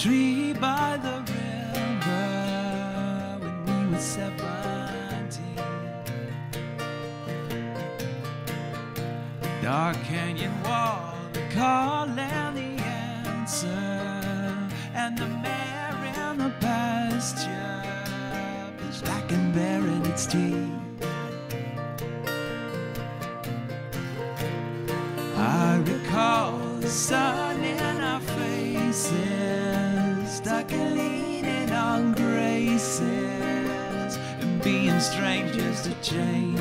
tree by the river when we were 17. Dark canyon wall, the call and the answer, and the mare in the pasture, pitch black and bare in its teeth. I recall the sun in our faces, stuck and leaning on graces, and being strangers to change.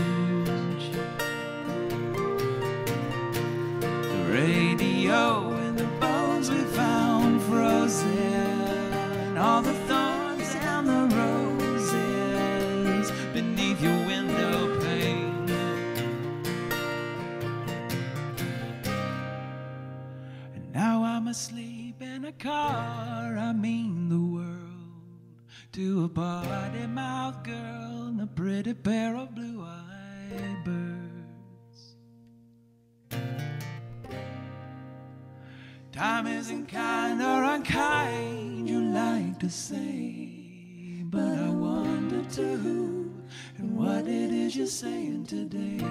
The radio and the bones we found frozen, all the thorns and the roses beneath your window pane. Now I'm asleep in a car, I mean the world, to a party mouth girl and a pretty pair of blue-eyed birds. Time isn't kind or unkind, you like to say, but I wonder to who and what it is you're saying today.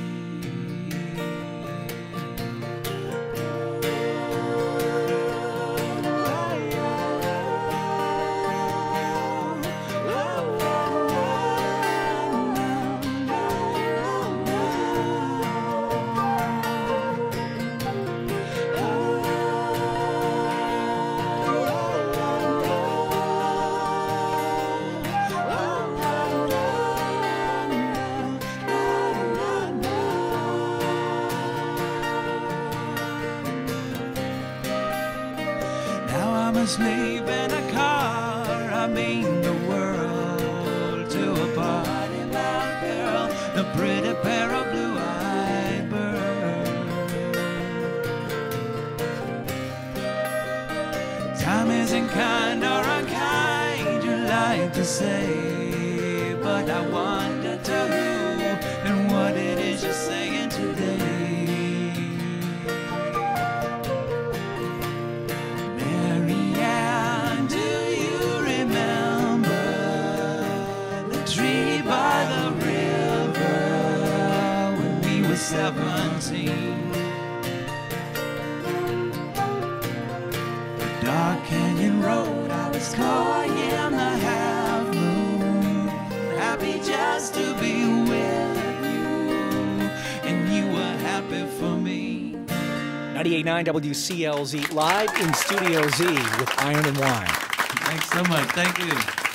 Sleep in a car, I mean the world, to a party mouth girl, a pretty pair of blue-eyed birds. Time isn't kind or unkind, you like to say, but I wonder to who and what it is you're saying today. By the river when we were 17. The dark canyon road, I was caught in the half moon, happy just to be with you, and you were happy for me. 98.9 WCLZ live in Studio Z with Iron and Wine. Thanks so much. Thank you.